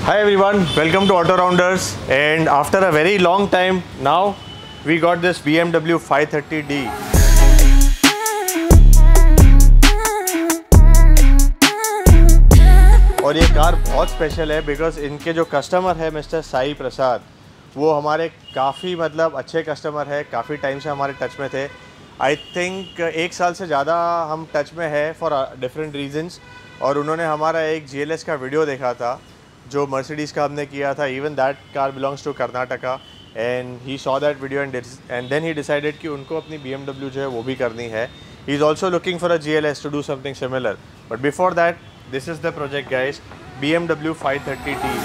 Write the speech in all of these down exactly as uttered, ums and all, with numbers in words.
Hi everyone, welcome to Auto Rounders, and after a very long time now we got this B M W five thirty D. और ये car बहुत special है because इनके जो customer है mister Sai प्रसाद, वो हमारे काफ़ी मतलब अच्छे कस्टमर है, काफ़ी टाइम से हमारे टच में थे। आई थिंक एक साल से ज़्यादा हम टच में है फॉर डिफरेंट रीजंस। और उन्होंने हमारा एक जी एल एस का वीडियो देखा था जो मर्सिडीज़ का हमने किया था। Even that car belongs to Karnataka and he saw that video and and then he decided कि उनको अपनी बी एम डब्ल्यू जो है वो भी करनी है। He is also looking for a G L S to do something similar, but before that this is the project guys, B M W five thirty D.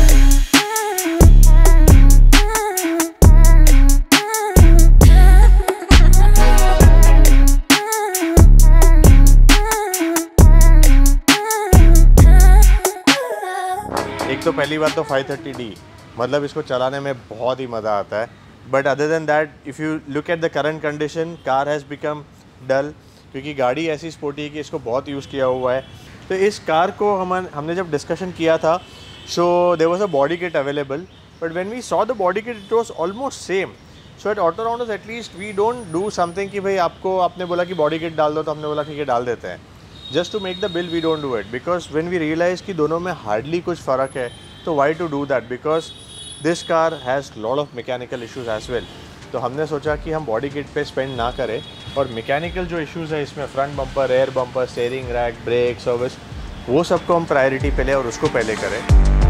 एक तो पहली बात तो five thirty D मतलब इसको चलाने में बहुत ही मज़ा आता है, but other than that if you look at the current condition, car has become dull, क्योंकि गाड़ी ऐसी स्पोर्टी है कि इसको बहुत यूज़ किया हुआ है। तो इस कार को हम हमने जब डिस्कशन किया था, so there was a body kit available, but when we saw the body kit it was almost same. So at Auto Rounders at least we don't do something कि भाई आपको आपने बोला कि बॉडी किट डाल दो तो हमने बोला ठीक है डाल देते हैं, just to make the bill we don't do it, because when we realize कि दोनों में हार्डली कुछ फ़र्क है, तो why to do that, because this car has lot of mechanical issues as well. तो हमने सोचा कि हम बॉडी किट पे स्पेंड ना करें और मैकेनिकल जो इश्यूज़ है इसमें, front bumper, rear bumper, steering rack, brake, service, वो सबको हम प्रायोरिटी पे लें और उसको पहले करें।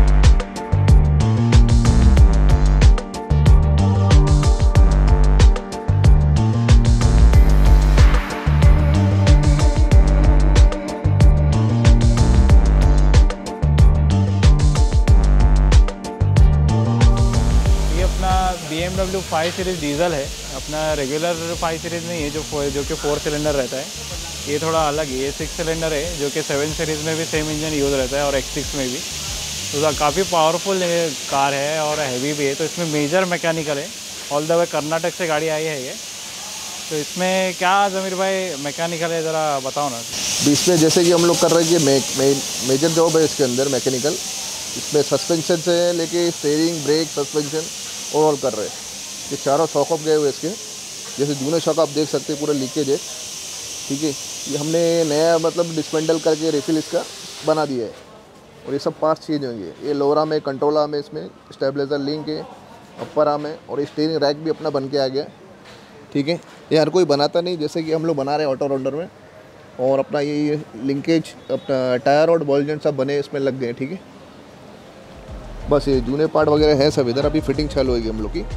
ये अपना B M W five series diesel है, अपना रेगुलर फाइव सीरीज़ नहीं है जो जो कि फोर सिलेंडर रहता है। ये थोड़ा अलग है, ये सिक्स सिलेंडर है जो कि सेवन सीरीज़ में भी सेम इंजन यूज़ रहता है और एक्स सिक्स में भी। तो काफ़ी पावरफुल कार है और हैवी भी है। तो इसमें मेजर मैकेनिकल है, ऑल द वे कर्नाटक से गाड़ी आई है ये। तो इसमें क्या ज़मीर भाई मैकेनिकल है, ज़रा बताओ ना। इसमें जैसे कि हम लोग कर रहे हैं कि मे, मे, मेजर जॉब है इसके अंदर मैकेनिकल। इसमें सस्पेंशन से लेके स्टीयरिंग, ब्रेक, सस्पेंशन ओवरऑल कर रहे हैं। ये चारों शॉक ऑफ गए हुए इसके, जैसे जूने शॉक आप देख सकते हैं, पूरा लीकेज है, ठीक है। ये हमने नया मतलब डिस्पेंडल करके रिफिल इसका बना दिया है और ये सब पार्ट्स चेंज होंगे। ये लोअर आर्म है, कंट्रोल आर्म है, इसमें स्टेबलाइजर लिंक है, अपर आर्म है और स्टीयरिंग रैक भी अपना बन के आ गया, ठीक है। ये हर कोई बनाता नहीं, जैसे कि हम लोग बना रहे हैं ऑटो राउंडर में। और अपना ये लिंकेज, अपना टायर और बॉल जॉइंट सब बने इसमें लग गए, ठीक है। बस ये जूने पार्ट वगैरह है सब इधर, अभी फिटिंग चालू होगी हम लोग की।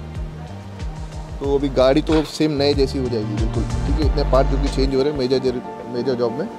तो अभी गाड़ी तो सेम नए जैसी हो जाएगी बिल्कुल, ठीक है। इतने पार्ट जो कि चेंज हो रहे हैं मेजर मेजर जॉब में।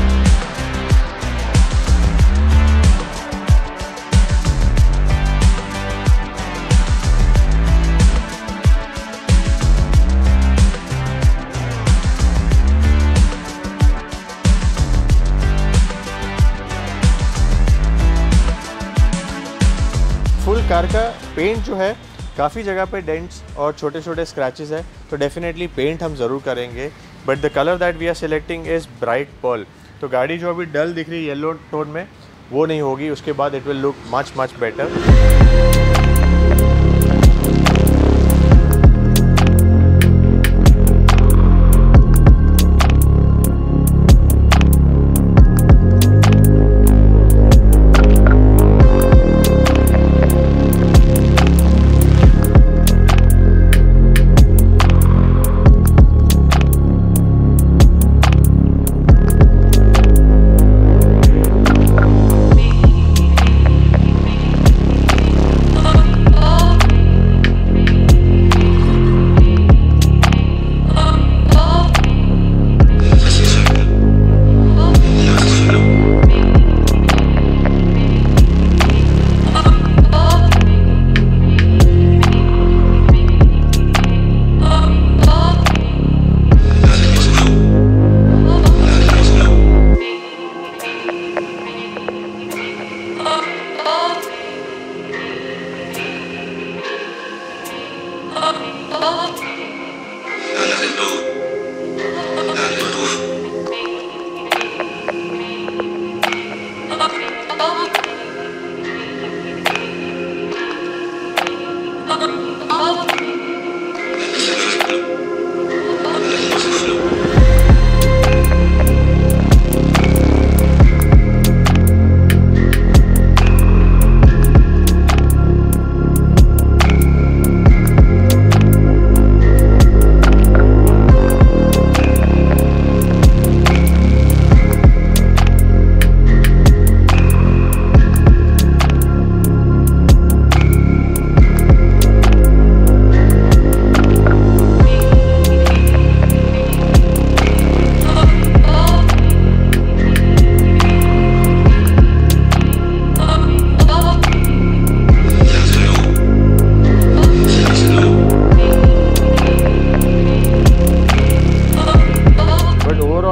फुल कार का पेंट जो है काफ़ी जगह पे डेंट्स और छोटे छोटे स्क्रैचेस है, तो डेफिनेटली पेंट हम ज़रूर करेंगे। But the colour that we are selecting is bright pearl. तो गाड़ी जो अभी डल दिख रही है येलो टोन में, वो नहीं होगी, उसके बाद it will look much much better.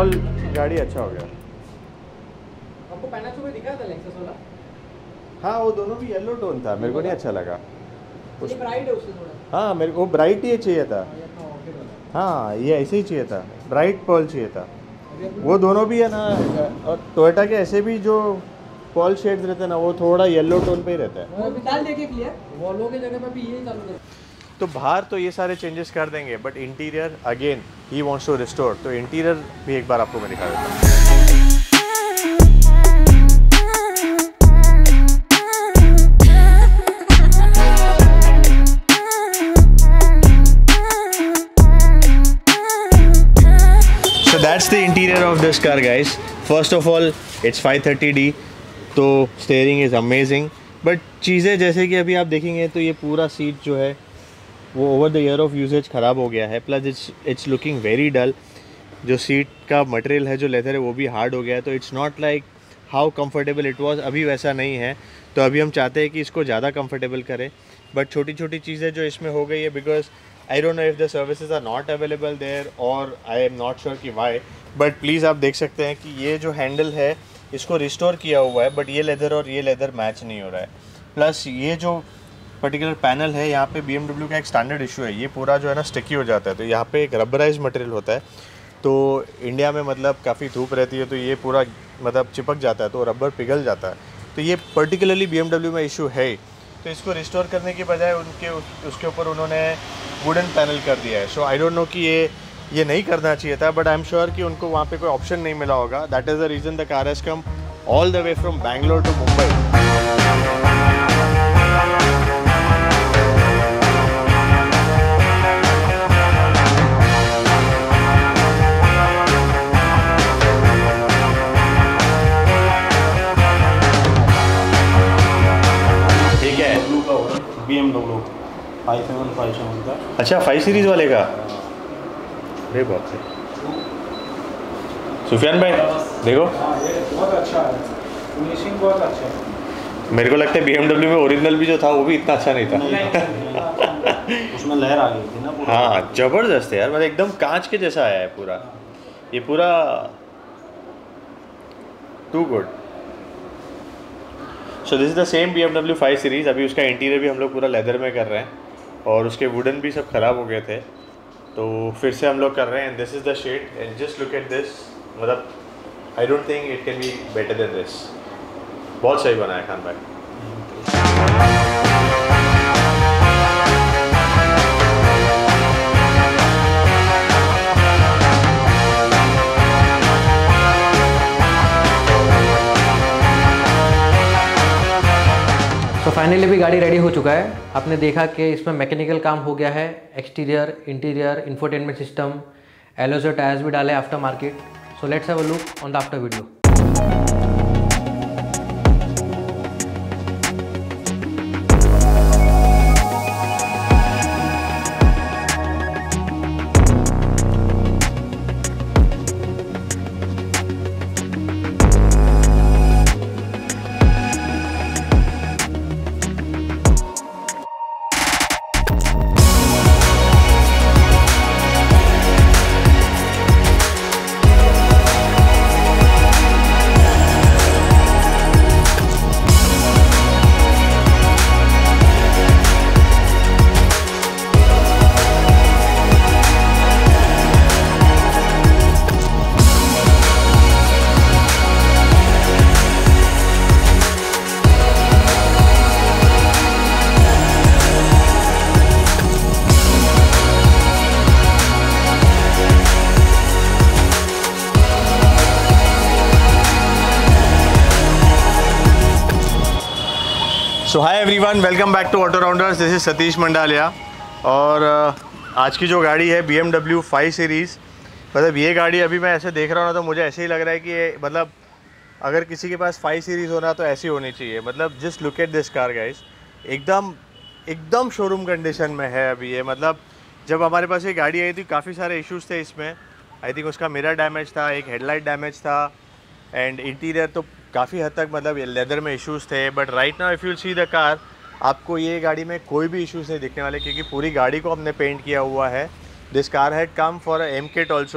Overall गाड़ी अच्छा हो गया। आपको पैनासो में दिखा था लेक्सस वाला? हाँ वो दोनों भी येलो टोन था, मेरे को नहीं अच्छा लगा। ये ब्राइट है उससे थोड़ा। हाँ मेरे को ब्राइट ही चाहिए था। हाँ ये ऐसे ही चाहिए था, ब्राइट पर्ल चाहिए था। वो दोनों भी है ना, और टोयोटा के ऐसे भी जो पर्ल शेड्स रहते हैं ना वो थोड़ा येलो टोन पे ही रहता है। वो डाल देंगे क्लियर, वॉल्वो के जगह पे भी यही चालू कर। तो बाहर तो ये सारे चेंजेस कर देंगे, but interior again he wants to restore, तो इंटीरियर भी एक बार आपको मैं दिखा देता हूँ। So that's the interior of this car guys. First of all it's five thirty D, तो steering is amazing, but चीज़ें जैसे कि अभी आप देखेंगे तो ये पूरा सीट जो है वो over the year of usages ख़राब हो गया है, plus it's it's looking very dull. जो सीट का मटेरियल है, जो लेदर है, वो भी हार्ड हो गया है, तो it's not like how comfortable it was, अभी वैसा नहीं है। तो अभी हम चाहते हैं कि इसको ज़्यादा कंफर्टेबल करें, बट छोटी छोटी चीज़ें जो इसमें हो गई है, because I don't know if the services are not available there और आई एम नॉट श्योर कि वाई, बट प्लीज़ आप देख सकते हैं कि ये जो हैंडल है इसको रिस्टोर किया हुआ है, बट ये लेदर और ये लेदर मैच नहीं हो रहा है। प्लस ये जो पर्टिकुलर पैनल है, यहाँ पे बी एम डब्ल्यू का एक स्टैंडर्ड इशू है, ये पूरा जो है ना स्टिकी हो जाता है, तो यहाँ पे एक रबराइज मटेरियल होता है, तो इंडिया में मतलब काफ़ी धूप रहती है तो ये पूरा मतलब चिपक जाता है, तो रबर पिघल जाता है, तो ये पर्टिकुलरली बी एम डब्ल्यू में इशू है। तो इसको रिस्टोर करने के बजाय उनके उस, उसके ऊपर उन्होंने वुडन पैनल कर दिया है। सो आई डोंट नो कि ये ये नहीं करना चाहिए था, बट आई एम श्योर कि उनको वहाँ पे कोई ऑप्शन नहीं मिला होगा। That is the reason the car has come all the way from Bangalore to Mumbai. B M W five seven five seven का। अच्छा फाइव सीरीज वाले का, अरे बाप रे। सुफियान भाई देखो, ये बहुत अच्छा है, फिनिशिंग बहुत अच्छा है। मेरे को लगता है बी एम डब्ल्यू में ओरिजिनल भी जो था वो भी इतना अच्छा नहीं था। उसमें लहर आ गई थी ना पूरा। हाँ जबरदस्त है यार, मतलब एकदम कांच के जैसा आया है पूरा, ये पूरा too good. So this is the same B M W five series. अभी उसका इंटीरियर भी हम लोग पूरा लेदर में कर रहे हैं, और उसके वुडन भी सब ख़राब हो गए थे, तो फिर से हम लोग कर रहे हैं। This is the shade and just look at this, मतलब I don't think it can be better than this. बहुत सही बना है खान भाई। तो फाइनली भी गाड़ी रेडी हो चुका है। आपने देखा कि इसमें मैकेनिकल काम हो गया है, exterior, interior, infotainment system, alloys tyres भी डाले aftermarket. So let's have a look on the after video. So hi everyone, welcome back to auto Rounders. This is Satish Mandalia, और uh, आज की जो गाड़ी है B M W five series, मतलब ये गाड़ी अभी मैं ऐसे देख रहा हूँ ना तो मुझे ऐसे ही लग रहा है कि ये मतलब अगर किसी के पास फाइव सीरीज़ होना तो ऐसी होनी चाहिए। मतलब just look at this car guys, एकदम एकदम शोरूम कंडीशन में है अभी ये। मतलब जब हमारे पास ये गाड़ी आई थी काफ़ी सारे इश्यूज़ थे इसमें। आई थिंक उसका मिरर डैमेज था, एक हेडलाइट डैमेज था, एंड इंटीरियर तो काफ़ी हद तक मतलब लेदर में इश्यूज़ थे। But right now if you see the car, आपको ये गाड़ी में कोई भी इश्यूज़ नहीं दिखने वाले, क्योंकि पूरी गाड़ी को हमने पेंट किया हुआ है। This car had come for M kit also,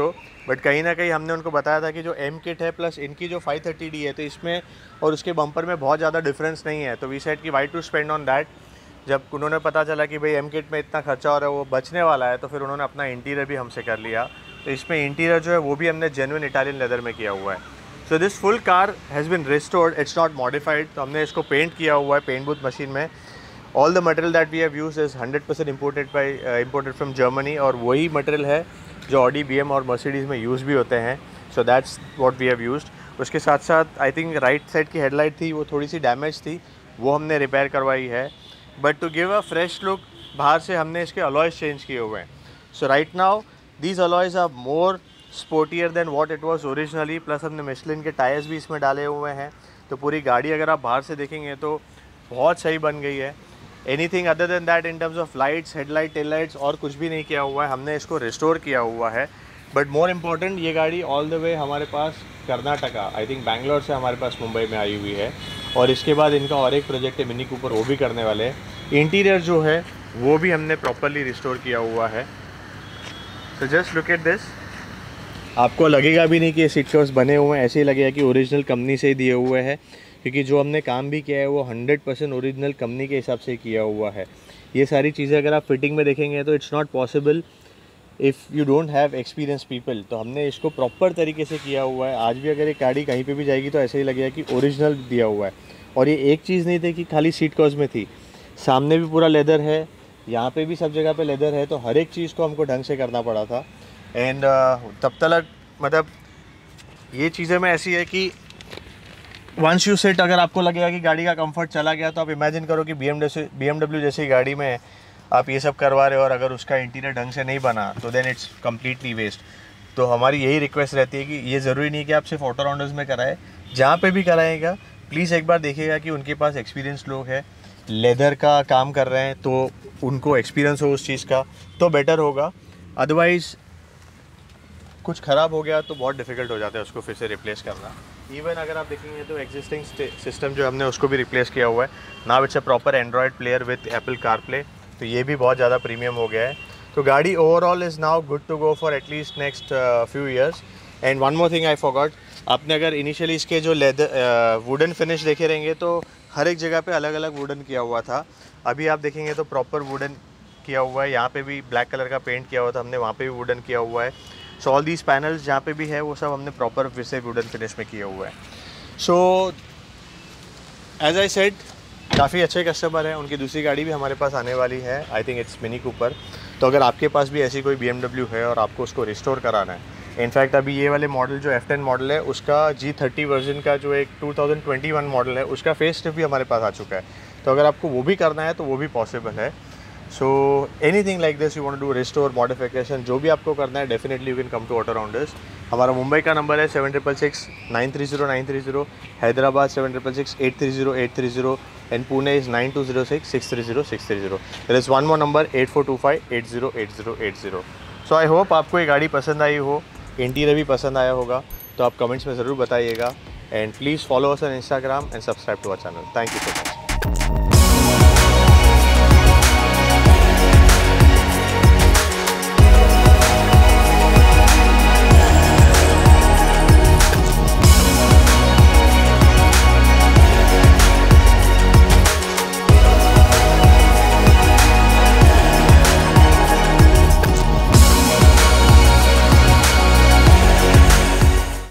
but कहीं ना कहीं हमने उनको बताया था कि जो एम किट है प्लस इनकी जो फाइव थर्टी डी है तो इसमें और उसके बम्पर में बहुत ज़्यादा डिफरेंस नहीं है। तो वी सेड कि why to spend on that. जब उन्होंने पता चला कि भाई एम किट में इतना खर्चा हो रहा है, वो बचने वाला है, तो फिर उन्होंने अपना इंटीरियर भी हमसे कर लिया। तो इसमें इंटीरियर जो है वो भी हमने जेन्युइन इटालियन लेदर में किया हुआ है। So this full car has been restored, it's not modified. तो हमने इसको पेंट किया हुआ है पेंट बूथ मशीन में। All the material that we have use is hundred percent imported by imported from Germany, और वही मटेरियल है जो ऑडी, बी एम और मर्सिडीज़ में यूज़ भी होते हैं। So that's what we have used. उसके साथ साथ आई थिंक राइट साइड की हेडलाइट थी वो थोड़ी सी डैमेज थी, वो हमने रिपेयर करवाई है। But to give a fresh look बाहर से हमने इसके अलॉयज़ चेंज किए हुए हैं। So right now these alloys are more sportier than what it was originally. Plus हमने मिशलिन के टायर्स भी इसमें डाले हुए हैं। तो पूरी गाड़ी अगर आप बाहर से देखेंगे तो बहुत सही बन गई है। Anything other than that in terms of lights, headlight, tail lights और कुछ भी नहीं किया हुआ है, हमने इसको रिस्टोर किया हुआ है। बट मोर इम्पॉर्टेंट, ये गाड़ी ऑल द वे हमारे पास कर्नाटका, आई थिंक बैंगलोर से हमारे पास मुंबई में आई हुई है। और इसके बाद इनका और एक प्रोजेक्ट है मिनी कूपर, वो भी करने वाले हैं। इंटीरियर जो है वो भी हमने प्रॉपरली रिस्टोर किया हुआ है। So just look at this. आपको लगेगा भी नहीं कि ये सीट कवर्स बने हुए हैं, ऐसे ही लगेगा कि ओरिजिनल कंपनी से ही दिए हुए हैं, क्योंकि जो हमने काम भी किया है वो हंड्रेड परसेंट ओरिजिनल कंपनी के हिसाब से किया हुआ है। ये सारी चीज़ें अगर आप फिटिंग में देखेंगे तो it's not possible if you don't have experience people. तो हमने इसको प्रॉपर तरीके से किया हुआ है। आज भी अगर एक गाड़ी कहीं पे भी जाएगी तो ऐसे ही लगेगा कि ओरिजिनल दिया हुआ है। और ये एक चीज़ नहीं थी कि खाली सीट कवर्स में थी, सामने भी पूरा लेदर है, यहाँ पे भी सब जगह पे लेदर है। तो हर एक चीज़ को हमको ढंग से करना पड़ा था। एंड uh, तब तक मतलब ये चीज़ें में ऐसी है कि वंस यू सेट, अगर आपको लगेगा कि गाड़ी का कंफर्ट चला गया तो आप इमेजिन करो कि B M B M W जैसी गाड़ी में आप ये सब करवा रहे हो और अगर उसका इंटीरियर ढंग से नहीं बना तो देन इट्स कम्प्लीटली वेस्ट। तो हमारी यही रिक्वेस्ट रहती है कि ये ज़रूरी नहीं कि आप सिर्फ ऑटो राउंडर्स में कराएं, जहाँ पे भी कराएगा प्लीज़ एक बार देखिएगा कि उनके पास एक्सपीरियंस लोग हैं, लेदर का काम कर रहे हैं, तो उनको एक्सपीरियंस हो उस चीज़ का तो बेटर होगा। अदरवाइज़ कुछ ख़राब हो गया तो बहुत डिफ़िकल्ट हो जाता है उसको फिर से रिप्लेस करना। इवन अगर आप देखेंगे तो एग्जिस्टिंग सिस्टम जो हमने उसको भी रिप्लेस किया हुआ है। Now it's a proper Android player with Apple CarPlay, तो ये भी बहुत ज़्यादा प्रीमियम हो गया है। तो गाड़ी overall is now good to go for at least next few years. And one more thing I forgot, आपने अगर इनिशियली इसके जो लेदर वुडन फिनिश देखे रहेंगे तो हर एक जगह पे अलग अलग वुडन किया हुआ था। अभी आप देखेंगे तो प्रॉपर वुडन किया हुआ है। यहाँ पे भी ब्लैक कलर का पेंट किया हुआ था हमने, वहाँ पे भी वुडन किया हुआ है। सो ऑल दीज पैनल्स जहाँ पे भी है वो सब हमने प्रॉपर फिर से वुडन फिनिश में किया हुआ है। सो एज आई सेड, काफ़ी अच्छे कस्टमर हैं, उनकी दूसरी गाड़ी भी हमारे पास आने वाली है, I think it's Mini Cooper. तो अगर आपके पास भी ऐसी कोई बी एम डब्ल्यू है और आपको उसको रिस्टोर कराना है, इनफैक्ट अभी ये वाले मॉडल जो एफ टेन मॉडल है उसका जी थर्टी वर्जन का जो एक two thousand twenty one model है उसका फेस लिफ्ट भी हमारे पास आ चुका है। तो अगर आपको वो भी करना है तो वो भी पॉसिबल है। So anything like this you want to do, restore, modification, जो भी आपको करना है definitely you can come to auto rounders. हमारा मुंबई का नंबर है seven triple six nine three zero nine three zero, Hyderabad seven triple six eight three zero eight three zero, and Pune is nine two zero six six three zero six three zero. There is one more number eight four to five eight zero eight zero eight zero. So I hope आपको ये गाड़ी पसंद आई हो, interior भी पसंद आया होगा, तो आप कमेंट्स में ज़रूर बताइएगा। And please follow us on Instagram and subscribe to our channel. Thank you so much.